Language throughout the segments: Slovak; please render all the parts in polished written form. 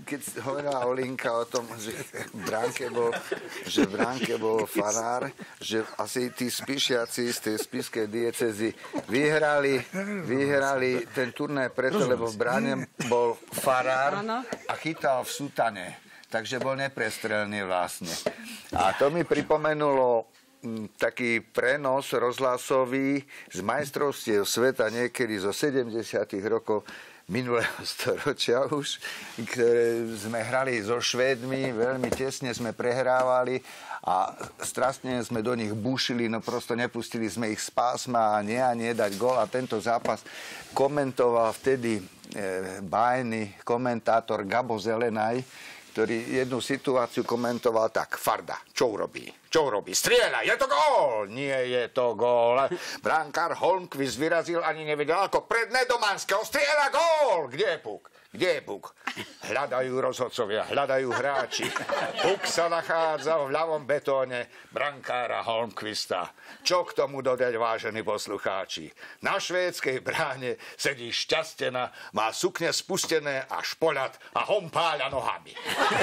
keď hovorila Olinka o tom, že v bránke bol farár, že asi tí spišiaci z tej spišskej diecézy vyhrali ten turnaj preto, lebo v bráne bol farár a chytal v sutane. Takže bol neprestrelný vlastne. A to mi pripomenulo taký prenos rozhlasový z majstrovstiev sveta niekedy zo 70. rokov minulého storočia už, ktoré sme hrali so Švédmi, veľmi tesne sme prehrávali a strastne sme do nich bušili, no prosto nepustili sme ich z pásma a nie dať gól. A tento zápas komentoval vtedy bájny komentátor Gabo Zelenaj, ktorý jednu situáciu komentoval tak: Farda, čo urobí? Strieľa, je to gól! Nie je to gól. Brankár Holmqvist vyrazil, ani nevedel, ako predné Domanského. Strieľa, gól! Kde je puk? Hľadajú rozhodcovia, hľadajú hráči. Puk sa nachádza v ľavom betóne brankára Holmqvista. Čo k tomu dodať, vážení poslucháči? Na švédskej bráne sedí Šťastena, má sukne spustené a špoľat a hompáľa nohami.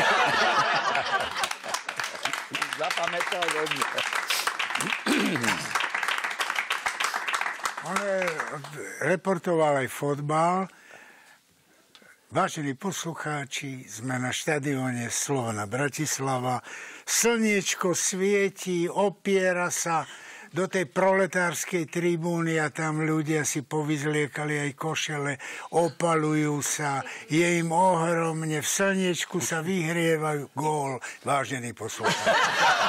Zapamätal do mňa. On reportoval aj fotbal. Vážení poslucháči, sme na štadióne Slovana Bratislava. Slniečko svieti, opiera sa do tej proletárskej tribúny a tam ľudia si povyzliekali aj košele, opalujú sa, je im ohromne, v slniečku sa vyhrievajú. Gól, vážení poslucháči.